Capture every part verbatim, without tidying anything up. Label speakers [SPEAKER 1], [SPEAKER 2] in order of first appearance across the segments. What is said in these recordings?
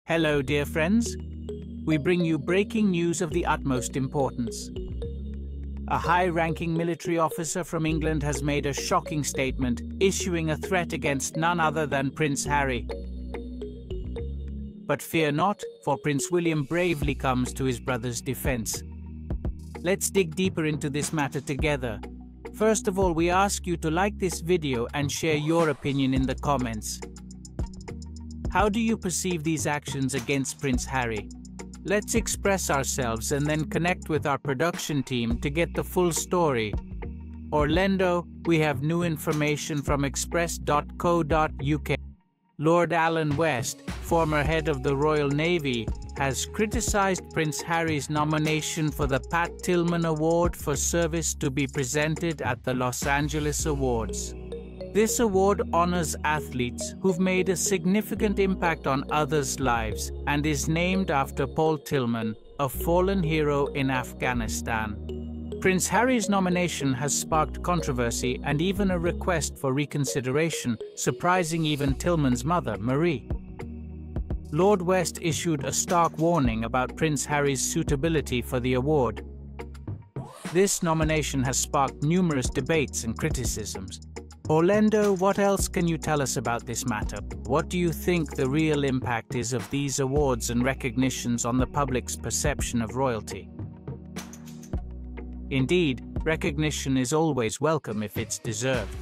[SPEAKER 1] Hello, dear friends. We bring you breaking news of the utmost importance. A high-ranking military officer from England has made a shocking statement, issuing a threat against none other than Prince Harry. But fear not, for Prince William bravely comes to his brother's defense. Let's dig deeper into this matter together. First of all, we ask you to like this video and share your opinion in the comments. How do you perceive these actions against Prince Harry? Let's express ourselves and then connect with our production team to get the full story. Orlando, we have new information from express dot co dot U K. Lord Alan West, former head of the Royal Navy, has criticized Prince Harry's nomination for the Pat Tillman Award for Service to be presented at the Los Angeles Awards. This award honors athletes who've made a significant impact on others' lives and is named after Paul Tillman, a fallen hero in Afghanistan. Prince Harry's nomination has sparked controversy and even a request for reconsideration, surprising even Tillman's mother, Marie. Lord West issued a stark warning about Prince Harry's suitability for the award. This nomination has sparked numerous debates and criticisms. Orlando, what else can you tell us about this matter? What do you think the real impact is of these awards and recognitions on the public's perception of royalty? Indeed, recognition is always welcome if it's deserved.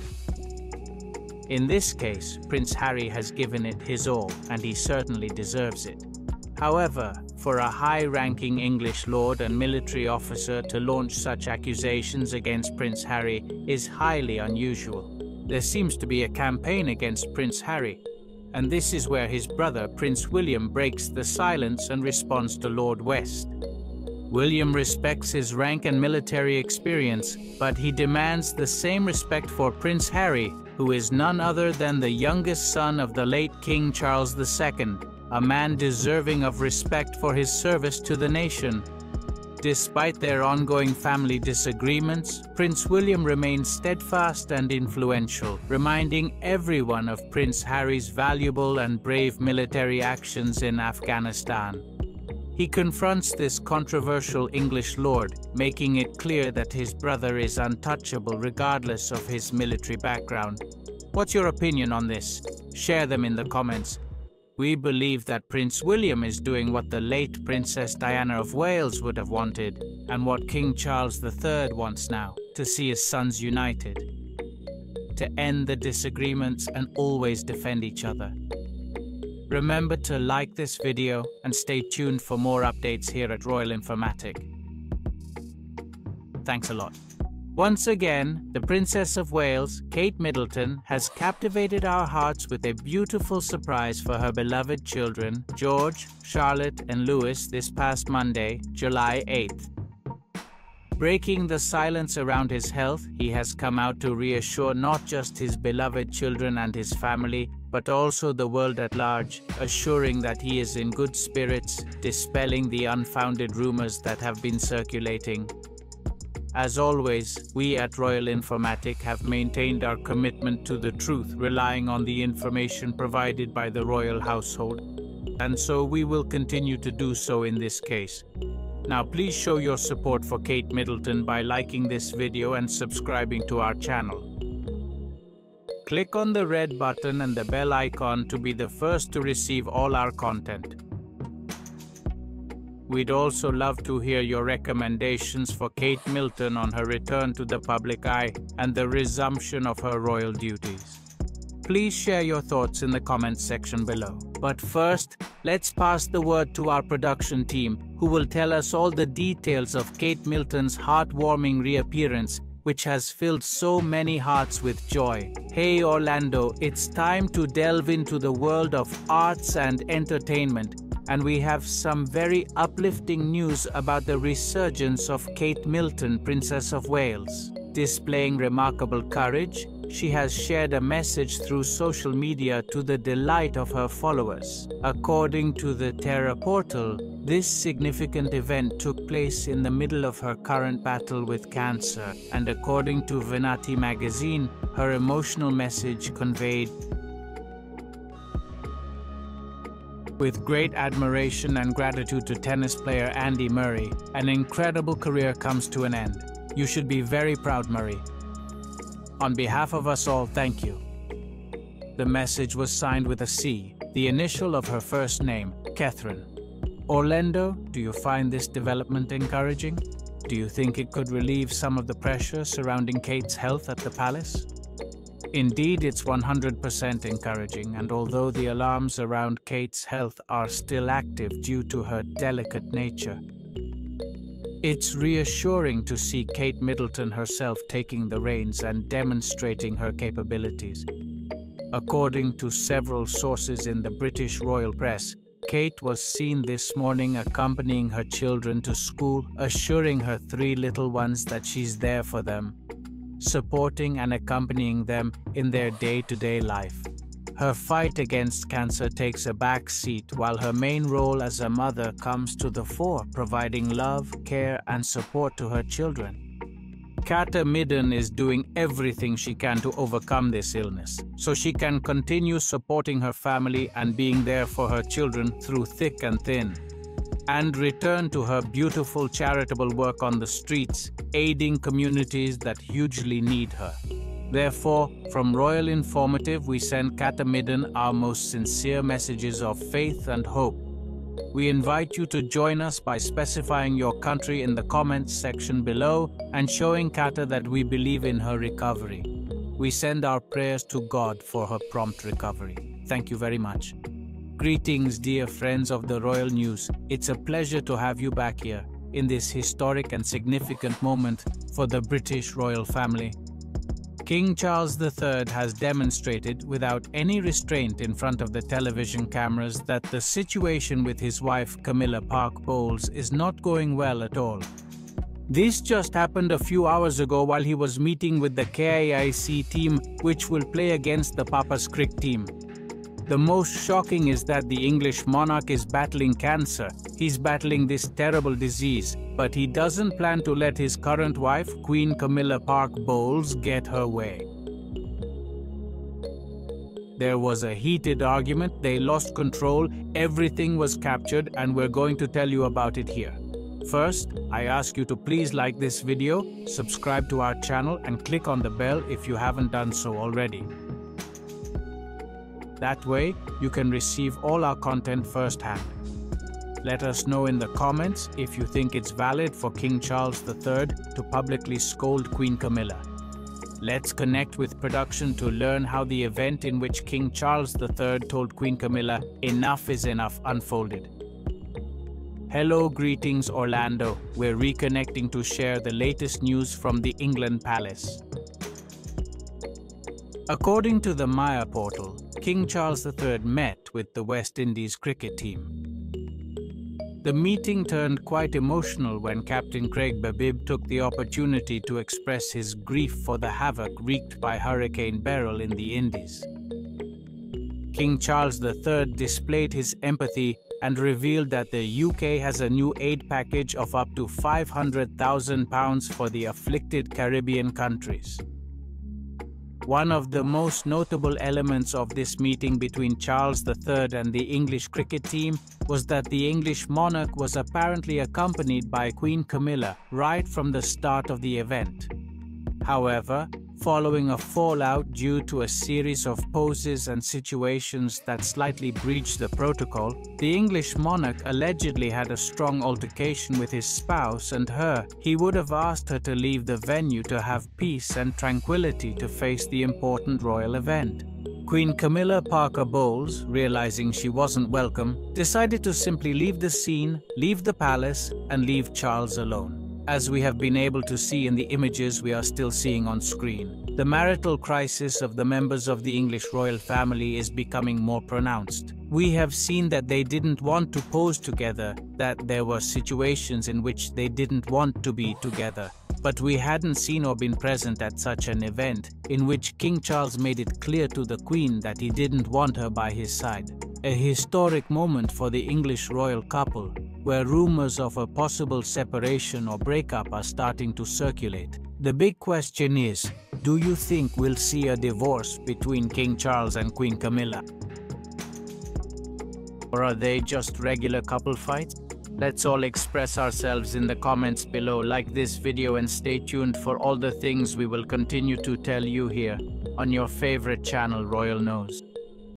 [SPEAKER 1] In this case, Prince Harry has given it his all, and he certainly deserves it. However, for a high-ranking English lord and military officer to launch such accusations against Prince Harry is highly unusual. There seems to be a campaign against Prince Harry, and this is where his brother, Prince William, breaks the silence and responds to Lord West. William respects his rank and military experience, but he demands the same respect for Prince Harry, who is none other than the youngest son of the late King Charles the Second, a man deserving of respect for his service to the nation. Despite their ongoing family disagreements, Prince William remains steadfast and influential, reminding everyone of Prince Harry's valuable and brave military actions in Afghanistan. He confronts this controversial English lord, making it clear that his brother is untouchable regardless of his military background. What's your opinion on this? Share them in the comments. We believe that Prince William is doing what the late Princess Diana of Wales would have wanted, and what King Charles the Third wants now, to see his sons united, to end the disagreements and always defend each other. Remember to like this video and stay tuned for more updates here at Royal Informatic. Thanks a lot. Once again, the Princess of Wales, Kate Middleton, has captivated our hearts with a beautiful surprise for her beloved children, George, Charlotte, and Louis, this past Monday, July eighth. Breaking the silence around his health, he has come out to reassure not just his beloved children and his family, but also the world at large, assuring that he is in good spirits, dispelling the unfounded rumors that have been circulating. As always, we at Royal Informatic have maintained our commitment to the truth, relying on the information provided by the royal household, and so we will continue to do so in this case. Now please show your support for Kate Middleton by liking this video and subscribing to our channel. Click on the red button and the bell icon to be the first to receive all our content. We'd also love to hear your recommendations for Kate Middleton on her return to the public eye and the resumption of her royal duties. Please share your thoughts in the comments section below. But first, let's pass the word to our production team, who will tell us all the details of Kate Middleton's heartwarming reappearance, which has filled so many hearts with joy. Hey Orlando, it's time to delve into the world of arts and entertainment. And we have some very uplifting news about the resurgence of Kate Middleton, Princess of Wales. Displaying remarkable courage, she has shared a message through social media to the delight of her followers. According to the Terra Portal, this significant event took place in the middle of her current battle with cancer, and according to Vanity magazine, her emotional message conveyed With great admiration and gratitude to tennis player Andy Murray, an incredible career comes to an end. You should be very proud, Murray. On behalf of us all, thank you. The message was signed with a C, the initial of her first name, Catherine. Orlando, do you find this development encouraging? Do you think it could relieve some of the pressure surrounding Kate's health at the palace? Indeed, it's one hundred percent encouraging, and although the alarms around Kate's health are still active due to her delicate nature, it's reassuring to see Kate Middleton herself taking the reins and demonstrating her capabilities. According to several sources in the British royal press, Kate was seen this morning accompanying her children to school, assuring her three little ones that she's there for them, supporting and accompanying them in their day-to-day life. Her fight against cancer takes a back seat while her main role as a mother comes to the fore, providing love, care and support to her children. Kate Middleton is doing everything she can to overcome this illness, so she can continue supporting her family and being there for her children through thick and thin, and return to her beautiful charitable work on the streets, aiding communities that hugely need her. Therefore, from Royal Informative, we send Kate Middleton our most sincere messages of faith and hope. We invite you to join us by specifying your country in the comments section below and showing Kate that we believe in her recovery. We send our prayers to God for her prompt recovery. Thank you very much. Greetings, dear friends of the Royal News. It's a pleasure to have you back here in this historic and significant moment for the British royal family. King Charles the Third has demonstrated without any restraint in front of the television cameras that the situation with his wife Camilla Parker Bowles is not going well at all. This just happened a few hours ago while he was meeting with the K I C team, which will play against the Papa's cricket team. The most shocking is that the English monarch is battling cancer. He's battling this terrible disease, but he doesn't plan to let his current wife, Queen Camilla Parker Bowles, get her way. There was a heated argument, they lost control, everything was captured, and we're going to tell you about it here. First, I ask you to please like this video, subscribe to our channel, and click on the bell if you haven't done so already. That way, you can receive all our content firsthand. Let us know in the comments if you think it's valid for King Charles the Third to publicly scold Queen Camilla. Let's connect with production to learn how the event in which King Charles the Third told Queen Camilla enough is enough unfolded. Hello, greetings Orlando. We're reconnecting to share the latest news from the England Palace. According to the Maya portal, King Charles the Third met with the West Indies cricket team. The meeting turned quite emotional when Captain Craig Babib took the opportunity to express his grief for the havoc wreaked by Hurricane Beryl in the Indies. King Charles the Third displayed his empathy and revealed that the U K has a new aid package of up to five hundred thousand pounds for the afflicted Caribbean countries. One of the most notable elements of this meeting between Charles the Third and the English cricket team was that the English monarch was apparently accompanied by Queen Camilla right from the start of the event. However, following a fallout due to a series of poses and situations that slightly breached the protocol, the English monarch allegedly had a strong altercation with his spouse and her. He would have asked her to leave the venue to have peace and tranquility to face the important royal event. Queen Camilla Parker Bowles, realizing she wasn't welcome, decided to simply leave the scene, leave the palace, and leave Charles alone. As we have been able to see in the images we are still seeing on screen, the marital crisis of the members of the English royal family is becoming more pronounced. We have seen that they didn't want to pose together, that there were situations in which they didn't want to be together. But we hadn't seen or been present at such an event, in which King Charles made it clear to the Queen that he didn't want her by his side. A historic moment for the English royal couple, where rumors of a possible separation or breakup are starting to circulate. The big question is, do you think we'll see a divorce between King Charles and Queen Camilla? Or are they just regular couple fights? Let's all express ourselves in the comments below. Like this video and stay tuned for all the things we will continue to tell you here on your favorite channel, Royal Nose.